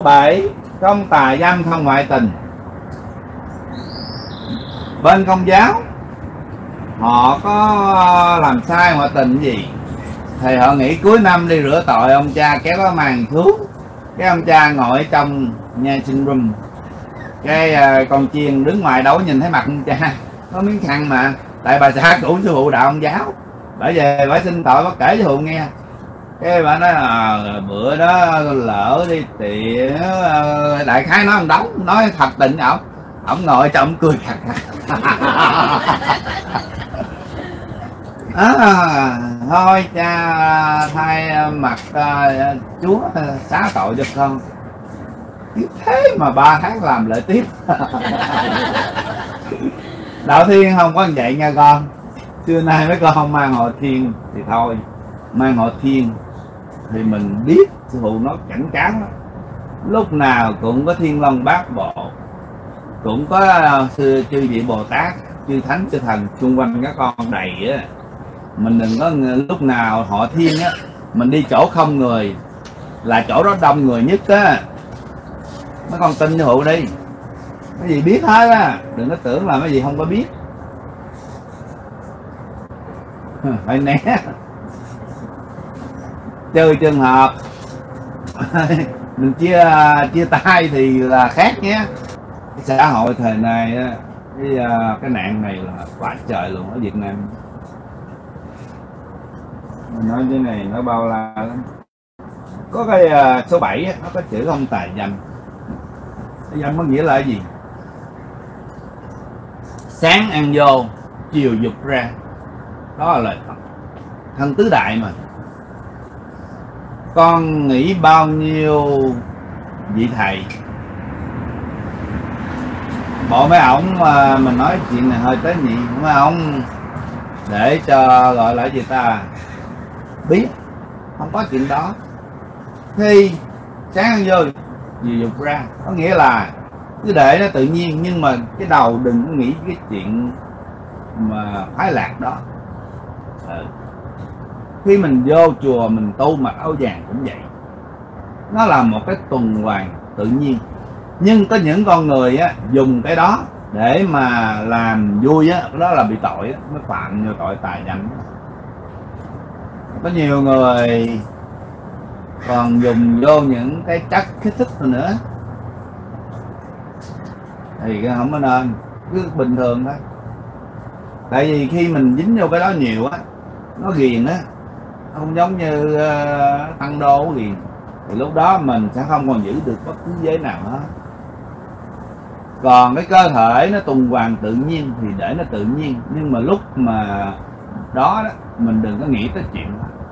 7. Không tà dâm, không ngoại tình. Bên Công giáo họ có làm sai ngoại tình gì thì họ nghĩ cuối năm đi rửa tội ông cha, kéo có màn xuống, cái ông cha ngồi ở trong nhà sinh room, cái con chiên đứng ngoài đấu nhìn thấy mặt ông cha có miếng khăn mà, tại bà xã cũ sư phụ đạo ông giáo, bởi về bà xin tội, bà kể cho Hụ nghe. Cái bà nói bữa đó lỡ đi tiệm, đại khái nói ông đóng, nói thật tình ổng ngồi trong cười khặt thôi cha thay mặt Chúa xá tội cho con. Thế mà 3 tháng làm lại tiếp. Đạo Thiên không có vậy nha con. Xưa nay mấy con không mang họ Thiên thì thôi, mang họ Thiên thì mình biết sư phụ nó cảnh cáo đó. Lúc nào cũng có Thiên Long Bát Bộ, cũng có sư chư vị Bồ Tát, chư Thánh, chư Thần xung quanh các con đầy á. Mình đừng có lúc nào họ Thiên á, mình đi chỗ không người là chỗ đó đông người nhất á. Mấy con tin sư phụ đi, cái gì biết hết á, đừng có tưởng là cái gì không có biết. Phải né, trừ trường hợp mình chia tay thì là khác nhé. Cái xã hội thời này cái nạn này là quá trời luôn ở Việt Nam. Mình nói cái này nó bao la lắm. Có cái số 7 nó có chữ không tà dâm. Dâm có nghĩa là cái gì? Sáng ăn vô, chiều dục ra. Đó là lời Phật, thân tứ đại mà. Con nghĩ bao nhiêu vị thầy, bộ mấy ổng mình nói chuyện này hơi tế nhị, mấy ổng để cho gọi là gì ta biết, không có chuyện đó. Khi sáng ăn vô chiều dục ra, có nghĩa là cứ để nó tự nhiên, nhưng mà cái đầu đừng có nghĩ cái chuyện mà phái lạc đó. Khi mình vô chùa mình tu mặc áo vàng cũng vậy, nó là một cái tuần hoàn tự nhiên. Nhưng có những con người á, dùng cái đó để mà làm vui á, đó là bị tội á, mới phạm vô tội tà dâm. Có nhiều người còn dùng vô những cái chất kích thích nữa thì không có nên, cứ bình thường thôi. Tại vì khi mình dính vô cái đó nhiều á, nó ghiền á, không giống như tăng đô ghiền, thì lúc đó mình sẽ không còn giữ được bất cứ giới nào hết. Còn cái cơ thể nó tuần hoàn tự nhiên thì để nó tự nhiên, nhưng mà lúc mà đó mình đừng có nghĩ tới chuyện đó.